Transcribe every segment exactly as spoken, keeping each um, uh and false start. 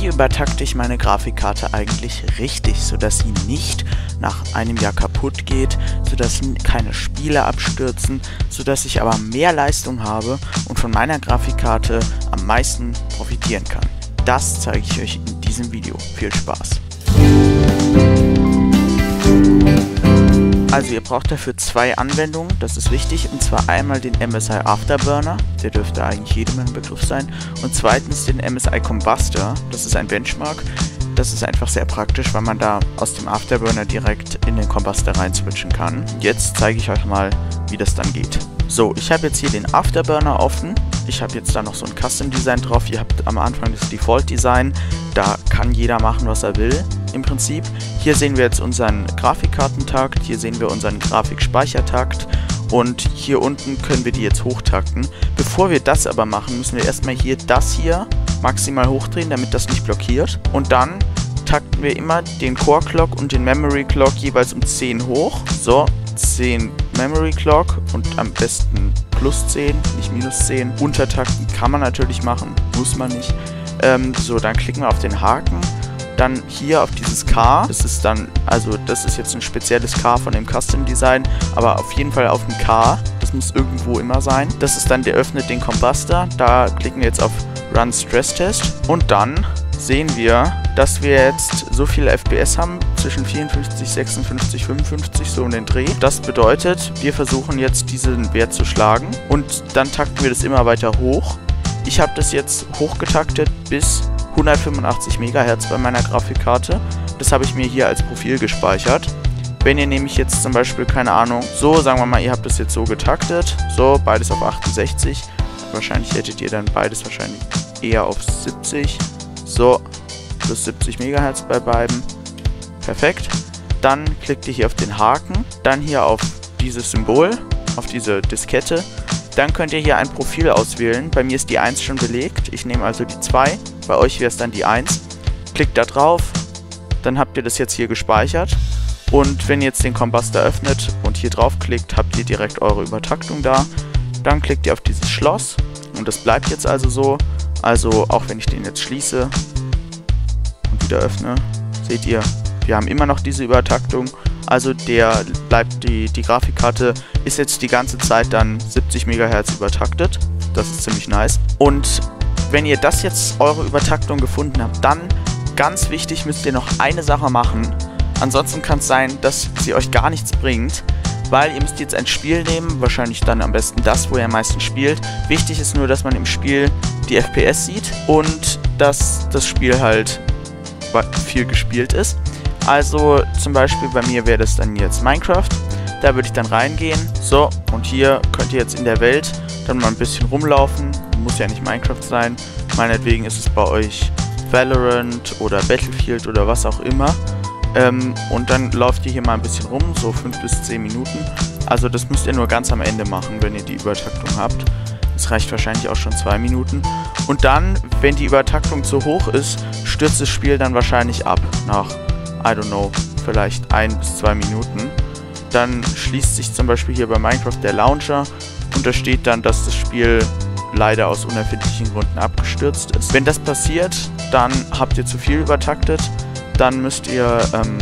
Wie übertakte ich meine Grafikkarte eigentlich richtig, sodass sie nicht nach einem Jahr kaputt geht, sodass keine Spiele abstürzen, sodass ich aber mehr Leistung habe und von meiner Grafikkarte am meisten profitieren kann? Das zeige ich euch in diesem Video. Viel Spaß! Also ihr braucht dafür zwei Anwendungen, das ist wichtig, und zwar einmal den M S I Afterburner, der dürfte eigentlich jedem ein Begriff sein, und zweitens den M S I Combustor, das ist ein Benchmark. Das ist einfach sehr praktisch, weil man da aus dem Afterburner direkt in den Combustor rein switchen kann. Jetzt zeige ich euch mal, wie das dann geht. So, ich habe jetzt hier den Afterburner offen. Ich habe jetzt da noch so ein Custom Design drauf. Ihr habt am Anfang das Default Design. Da kann jeder machen, was er will, im Prinzip. Hier sehen wir jetzt unseren Grafikkartentakt. Hier sehen wir unseren Grafikspeichertakt. Und hier unten können wir die jetzt hochtakten. Bevor wir das aber machen, müssen wir erstmal hier das hier maximal hochdrehen, damit das nicht blockiert. Und dann takten wir immer den Core Clock und den Memory Clock jeweils um zehn hoch. So, zehn Memory Clock und am besten plus zehn, nicht minus zehn. Untertakten kann man natürlich machen, muss man nicht. Ähm, so, dann klicken wir auf den Haken. Dann hier auf dieses K, das ist dann, also das ist jetzt ein spezielles K von dem Custom Design, aber auf jeden Fall auf ein K, das muss irgendwo immer sein. Das ist dann, der öffnet den Combustor, da klicken wir jetzt auf Run Stress Test und dann sehen wir, dass wir jetzt so viele F P S haben, zwischen vierundfünfzig, sechsundfünfzig, fünfundfünfzig, so um den Dreh. Das bedeutet, wir versuchen jetzt diesen Wert zu schlagen und dann takten wir das immer weiter hoch. Ich habe das jetzt hochgetaktet bis hundertfünfundachtzig Megahertz bei meiner Grafikkarte. Das habe ich mir hier als Profil gespeichert. Wenn ihr nämlich jetzt zum Beispiel, keine Ahnung, so, sagen wir mal, ihr habt das jetzt so getaktet, so, beides auf achtundsechzig, wahrscheinlich hättet ihr dann beides wahrscheinlich eher auf siebzig, so, plus siebzig Megahertz bei beiden, perfekt. Dann klickt ihr hier auf den Haken, dann hier auf dieses Symbol, auf diese Diskette, dann könnt ihr hier ein Profil auswählen. Bei mir ist die eins schon belegt, ich nehme also die zwei, bei euch wäre es dann die eins. Klickt da drauf, dann habt ihr das jetzt hier gespeichert. Und wenn ihr jetzt den Combustor öffnet und hier drauf klickt, habt ihr direkt eure Übertaktung da. Dann klickt ihr auf dieses Schloss und das bleibt jetzt also so. Also auch wenn ich den jetzt schließe und wieder öffne, seht ihr, wir haben immer noch diese Übertaktung. Also der bleibt, die, die Grafikkarte ist jetzt die ganze Zeit dann siebzig Megahertz übertaktet. Das ist ziemlich nice. Und wenn ihr das jetzt, eure Übertaktung gefunden habt, dann, ganz wichtig, müsst ihr noch eine Sache machen. Ansonsten kann es sein, dass sie euch gar nichts bringt, weil ihr müsst jetzt ein Spiel nehmen, wahrscheinlich dann am besten das, wo ihr am meisten spielt. Wichtig ist nur, dass man im Spiel die F P S sieht und dass das Spiel halt viel gespielt ist. Also zum Beispiel bei mir wäre das dann jetzt Minecraft. Da würde ich dann reingehen. So, und hier könnt ihr jetzt in der Welt dann mal ein bisschen rumlaufen. Muss ja nicht Minecraft sein. Meinetwegen ist es bei euch Valorant oder Battlefield oder was auch immer. Ähm, und dann lauft ihr hier mal ein bisschen rum, so fünf bis zehn Minuten. Also das müsst ihr nur ganz am Ende machen, wenn ihr die Übertaktung habt. Das reicht wahrscheinlich auch schon zwei Minuten. Und dann, wenn die Übertaktung zu hoch ist, stürzt das Spiel dann wahrscheinlich ab nach, I don't know, vielleicht ein bis zwei Minuten. Dann schließt sich zum Beispiel hier bei Minecraft der Launcher und da steht dann, dass das Spiel leider aus unerfindlichen Gründen abgestürzt ist. Wenn das passiert, dann habt ihr zu viel übertaktet. Dann müsst ihr ähm,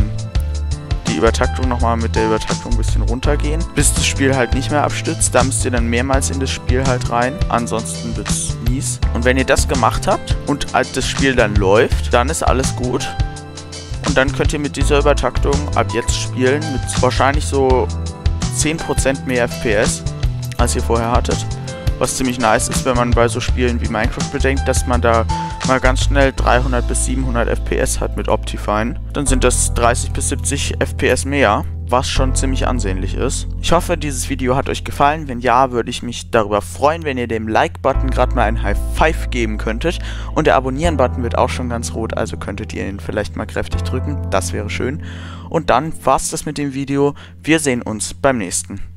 die Übertaktung nochmal mit der Übertaktung ein bisschen runtergehen, bis das Spiel halt nicht mehr abstürzt. Da müsst ihr dann mehrmals in das Spiel halt rein, ansonsten wird es mies. Und wenn ihr das gemacht habt und das Spiel dann läuft, dann ist alles gut. Und dann könnt ihr mit dieser Übertaktung ab jetzt spielen mit wahrscheinlich so zehn Prozent mehr F P S, als ihr vorher hattet. Was ziemlich nice ist, wenn man bei so Spielen wie Minecraft bedenkt, dass man da mal ganz schnell dreihundert bis siebenhundert F P S hat mit Optifine. Dann sind das dreißig bis siebzig F P S mehr, was schon ziemlich ansehnlich ist. Ich hoffe, dieses Video hat euch gefallen. Wenn ja, würde ich mich darüber freuen, wenn ihr dem Like-Button gerade mal ein High Five geben könntet. Und der Abonnieren-Button wird auch schon ganz rot, also könntet ihr ihn vielleicht mal kräftig drücken. Das wäre schön. Und dann war's das mit dem Video. Wir sehen uns beim nächsten.